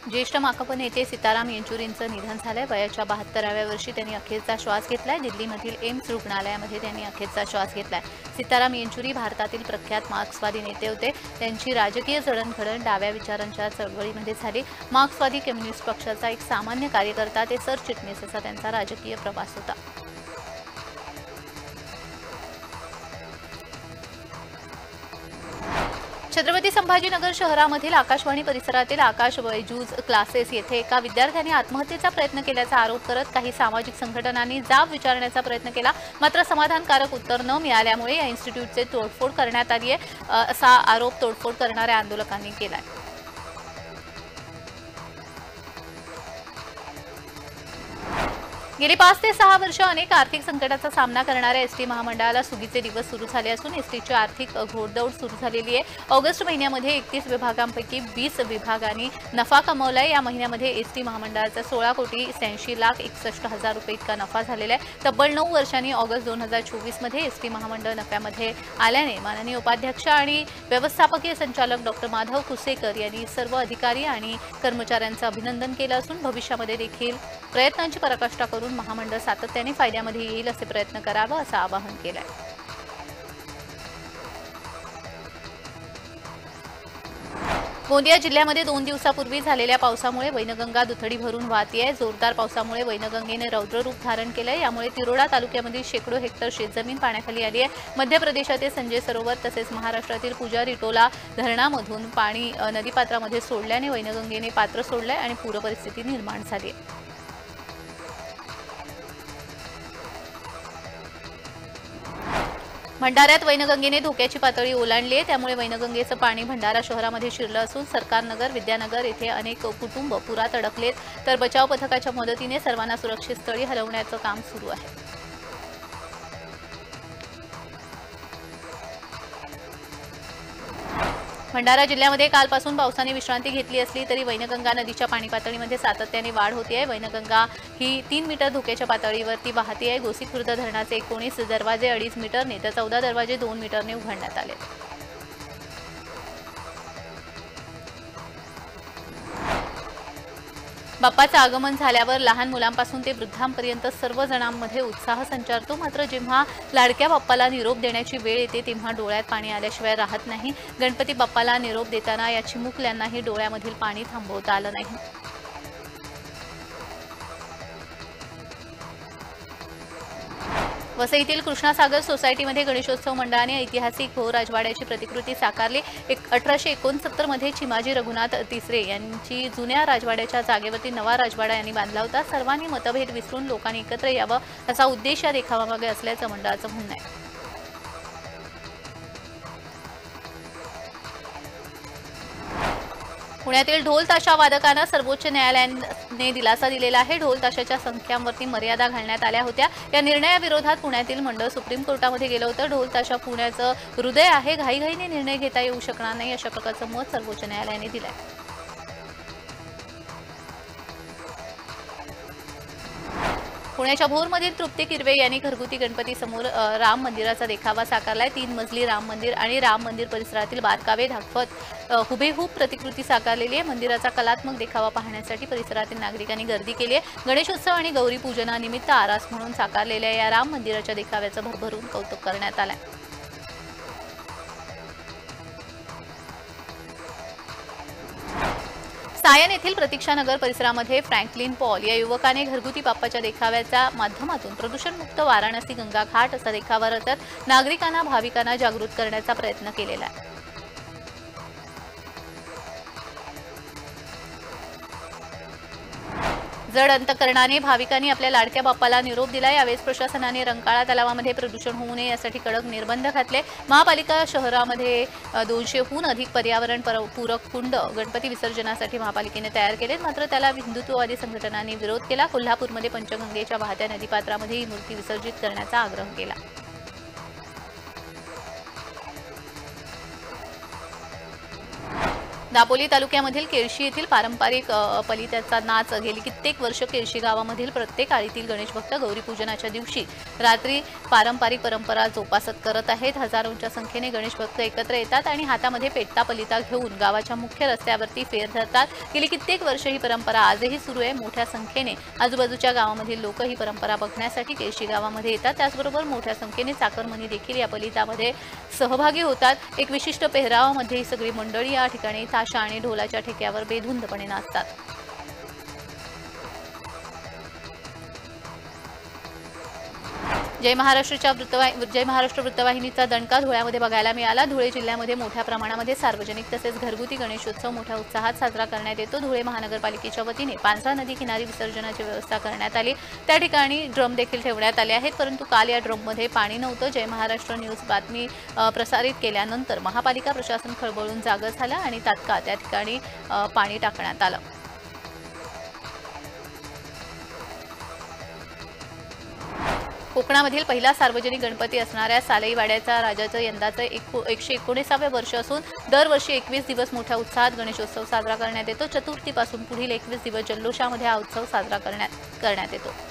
ज्येष्ठ माकप नेते सीताराम येचुरींचं निधन झालंय। वयाच्या 72व्या वर्षी त्यांनी अखेरचा श्वास घेतलाय। दिल्लीमधील एम्स रुग्णालयामध्ये त्यांनी अखेरचा श्वास घेतलाय। सीताराम येचुरी भारतातील प्रख्यात मार्क्सवादी नेते होते। त्यांची राजकीय जडणघडण डाव्या विचारांच्या चळवळीमध्ये झाली। मार्क्सवादी कम्युनिस्ट पक्षाचा एक सामान्य कार्यकर्ता ते सरचिटणीस असा त्यांचा राजकीय प्रवास होता। छत्रपती संभाजीनगर शहरामधील आकाशवाणी परिसरातील आकाश वैजूज क्लासेस येथे एका विद्यार्थ्याने आत्महत्येचा प्रयत्न केल्याचा आरोप करत काही सामाजिक संघटनांनी जाब विचारण्याचा प्रयत्न केला, मात्र समाधानकारक उत्तर न मिळाल्यामुळे या इन्स्टिट्यूटचे तोडफोड करण्यात आली आहे असा आरोप तोडफोड करणाऱ्या आंदोलकांनी केलाय। गेली 5 ते 6 वर्ष अनेक आर्थिक संकटाचा सामना करणाऱ्या एसटी महामंडळाला सुगीचे दिवस सुरू झाले असून एसटीची आर्थिक घोडदौड सुरू झालेली आहे। ऑगस्ट महिन्यामध्ये 31 विभागांपैकी 20 विभागांनी नफा कमावलाय। या महिन्यामध्ये एसटी महामंडळाचा 16,61,61,000 रुपये इतका नफा झालेला आहे। तब्बल 9 वर्षांनी ऑगस्ट 2024 मध्ये एसटी महामंडळ नफ्यामध्ये आल्याने माननीय उपाध्यक्ष आणि व्यवस्थापकीय संचालक डॉ. माधव कुसेकर यांनी सर्व अधिकारी आणि कर्मचाऱ्यांचं अभिनंदन केलं असून भविष्यामध्ये देखील प्रयत्नांची पराकाष्ठा करून महामंडळ सातत्याने फायद्यामध्ये येईल असे प्रयत्न करावं असं आवाहन केलंय। गोंदिया जिल्ह्यामध्ये 2 दिवसापूर्वी झालेल्या पावसामुळे वैनगंगा दुथडी भरून वाहतीये। जोरदार पावसामुळे वैनगंगेने रौद्र रूप धारण केलंय। यामुळे तिरोडा तालुक्यामधील शेकडो हेक्टर शेतजमीन पाण्याखाली आली आहे। मध्य प्रदेशातील संजय सरोवर तसेच महाराष्ट्रातील पुजारीटोला धरणामधून पाणी नदीपात्रामध्ये सोडल्याने वैनगंगेने पात्र सोडलंय आणि पूरपरिस्थिती निर्माण झाली आहे। भंडाऱ्यात वैनगंगेने धोक्याची पातळी ओलांडली आहे। त्यामुळे वैनगंगेचं पाणी भंडारा शहरामध्ये शिरलं असून सरकारनगर, विद्यानगर येथे अनेक कुटुंब पुरात अडकलेत, तर बचाव पथकाच्या मदतीने सर्वांना सुरक्षित स्थळी हलवण्याचं काम सुरू आहे। भंडारा जिल्ह्यामध्ये कालपासून पावसाने विश्रांती घेतली असली तरी वैनगंगा नदीच्या पाणी पातळीमध्ये सातत्याने वाढ होती आहे। वैनगंगा ही 3 मीटर धोक्याच्या पातळीवरती वाहते आहे। गोसीखुर्द धरणाचे 19 दरवाजे 2.5 मीटरने तर 14 दरवाजे 2 मीटरने उघडण्यात आले। बाप्पाचं आगमन झाल्यावर लहान मुलांपासून ते वृद्धांपर्यंत सर्वजणांमध्ये उत्साह संचारतो, मात्र जेव्हा लाडक्या बाप्पाला निरोप देण्याची वेळ येते तेव्हा डोळ्यात पाणी आल्याशिवाय राहत नाही। गणपती बाप्पाला निरोप देताना या चिमुकल्यांनाही डोळ्यामधील पाणी थांबवता आलं नाही। वसईतील कृष्णासागर सोसायटीमध्ये गणेशोत्सव मंडळाने ऐतिहासिक भोर राजवाड्याची प्रतिकृती साकारली। 1869 मध्ये चिमाजी रघुनाथ तिसरे यांची जुन्या राजवाड्याच्या जागेवरती नवा राजवाडा यांनी बांधला होता। सर्वांनी मतभेद विसरून लोकांनी एकत्र यावं असा उद्देश या देखावामागे असल्याचं मंडळाचं म्हणणं आहे। पुण्यातील ढोल ताशा वादकांना सर्वोच्च न्यायालयाने दिलासा दिलेला आहे। ढोल ताशाच्या संख्यांवरती मर्यादा घालण्यात आल्या होत्या। या निर्णयाविरोधात पुण्यातील मंडळ सुप्रीम कोर्टामध्ये गेलं होतं। ढोल ताशा पुण्याचं हृदय आहे, घाईघाईने निर्णय घेता येऊ शकणार नाही अशा प्रकारचं मत सर्वोच्च न्यायालयाने दिलंय। पुण्याच्या भोरमधील तृप्ती किरवे यांनी घरगुती गणपती समोर राम मंदिराचा देखावा साकारलाय। 3 मजली राम मंदिर आणि राम मंदिर परिसरातील बारकावे दाखवत हुबेहूब प्रतिकृती साकारलेली आहे। मंदिराचा कलात्मक देखावा पाहण्यासाठी परिसरातील नागरिकांनी गर्दी केली आहे। गणेशोत्सव आणि गौरी पूजनानिमित्त आरास म्हणून साकारलेल्या या राम मंदिराच्या देखाव्याचं भरभरून कौतुक करण्यात आलंय। सायन येथील प्रतीक्षानगर परिसरामध्ये फ्रँकलिन पॉल या युवकाने घरगुती बाप्पाच्या देखाव्याच्या माध्यमातून प्रदूषणमुक्त वाराणसी गंगा घाट असा देखावा रचत नागरिकांना, भाविकांना जागृत करण्याचा प्रयत्न केलेला आहे। जड अंतकरणाने भाविकांनी आपल्या लाडक्या बाप्पाला निरोप दिला। यावेळेस प्रशासनाने रंकाळा तलावामध्ये प्रदूषण होऊ नये यासाठी कडक निर्बंध घातले। महापालिका शहरामध्ये 200हून अधिक पर्यावरण पूरक कुंड गणपती विसर्जनासाठी महापालिकेने तयार केलेत, मात्र त्याला हिंदुत्ववादी संघटनांनी विरोध केला। कोल्हापूरमध्ये पंचगंगेच्या वाहत्या नदीपात्रामध्ये ही मूर्ती विसर्जित करण्याचा आग्रह केला। दापोली तालुक्यामधील केळशी येथील पारंपरिक पलित्याचा नाच गेली कित्येक वर्ष केळशी गावामधील प्रत्येक आळीतील गणेश भक्त गौरीपूजनाच्या दिवशी रात्री पारंपरिक परंपरा जोपासत करत आहेत। हजारोंच्या संख्येने गणेश भक्त एकत्र येतात आणि हातामध्ये पेटता पलिता घेऊन गावाच्या मुख्य रस्त्यावरती फेर धरतात। गेली कित्येक वर्ष ही परंपरा आजही सुरू आहे। मोठ्या संख्येने आजूबाजूच्या गावामधील लोक ही परंपरा बघण्यासाठी केळशी गावामध्ये येतात। त्याचबरोबर मोठ्या संख्येने चाकरमनी देखील या पलितामध्ये सहभागी होतात। एक विशिष्ट पेहरावामध्ये ही सगळी मंडळी या ठिकाणी ताशा आणि ढोलाच्या ठेक्यावर बेधुंदपणे नाचतात। जय महाराष्ट्र वृत्तवाहिनीचा दणका धुळ्यामध्ये बघायला मिळाला। धुळे जिल्ह्यामध्ये मोठ्या प्रमाणामध्ये सार्वजनिक तसेच घरगुती गणेशोत्सव मोठ्या उत्साहात साजरा करण्यात येतो। धुळे महानगरपालिकेच्या वतीने पांझरा नदी किनारी विसर्जनाची व्यवस्था करण्यात आली। त्या ठिकाणी ड्रम देखील ठेवण्यात आले आहेत, परंतु काल या ड्रममध्ये पाणी नव्हतं। जय महाराष्ट्र न्यूज बातमी प्रसारित केल्यानंतर महापालिका प्रशासन खळबळून जागं झालं आणि तात्काळ त्या ठिकाणी पाणी टाकण्यात आलं। कोकणामधील पहिला सार्वजनिक गणपती असणाऱ्या सालईवाड्याचा राजाचं यंदाचं 119वे वर्ष असून दरवर्षी 21 दिवस मोठ्या उत्साहात गणेशोत्सव साजरा करण्यात येतो। चतुर्थीपासून पुढील 21 दिवस जल्लोषामध्ये हा उत्सव साजरा करण्यात येतो।